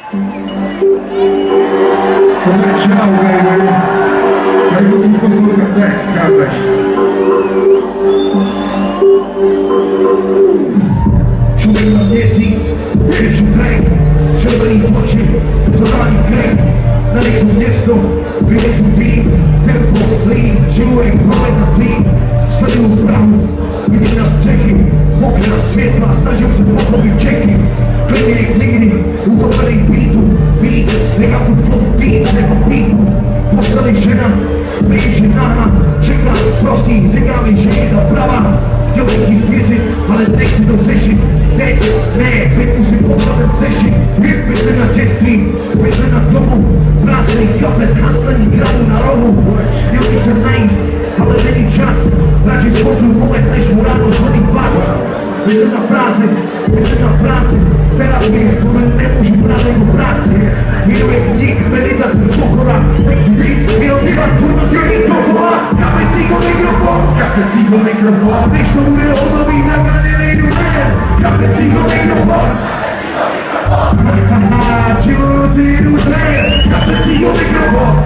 Čau, baby. Tady musíš poslouchat text, chápeš? Člověk na měsíc, větší drink, červený oči, totální krek, na nechtu město, vyjedu tým, tempo, líp, člověk, pohled na zím, sleduju Prahu, vidím na střechy, mokrá světla, snažím se pochopit Čechy, klidný, utopený beatu, víc, nechám tu flow víc, nebo beatu, postali žena, blíž nahá, čeká, prosím, říká mi, že je ta pravá, chtěl bych jí věřit, ale nechci to řešit, teď, musím popsat ten sešit, myslím na dětství, myslím na domu, zrástlý kapes, naslení gramu na rohu, chtěl bych se najíst, ale není čas, radši spotřebuji moment, než mu ráno zvoní pas. Myslím na frázi, terapie, tohle nemůžu brát jako práci. Jenom je knih, meditace, pokora, nechci víc, jenom dělat kurva zjemí dokola. Kapecíko mikrofon, když to bude hotový, tak já nejdu ven. Kapecíko mikrofon, haha, chilluju si jdu zven. Kapecíko mikrofon,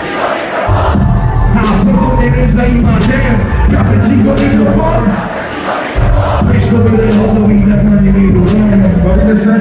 a proto mě nezajímá den. Kapecíko mikrofon, když to bude hotový, tak na ně nejdu ven. Bavíme se?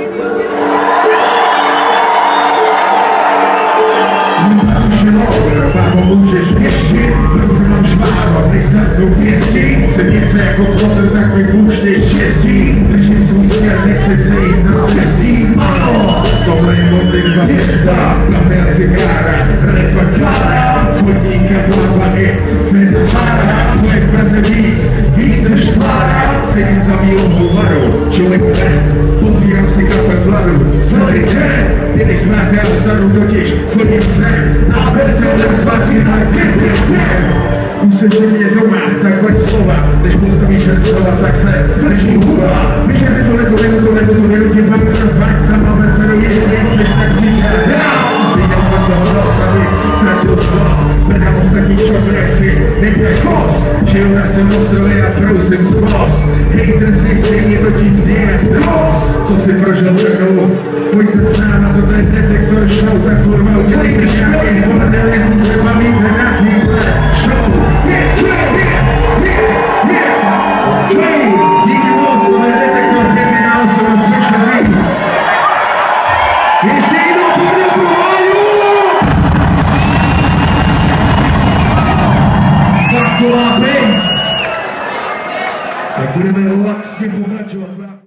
Bábo, můžeš pěštit, proč se mám švávat, než zatnu pěstí. Jsem něco jako klosem, tak mi půjčtej štěstí. Držím svůj směr, nechci se jít na cestí. Ano, tohle je modlík za města, kapela cigára, repertoára, chodníka plávaný, fenotára, co je v Praze víc než Klára. Sedím za bílou bulvaru, člověk podbírám si kafe bladu, celý den, když máte a stanu totiž, chodím se, a velice nezvací na dětě. Už se mě doma, tak pojď slova, než postavíš jen slova, tak se drží hůva. Víš, že to nenutím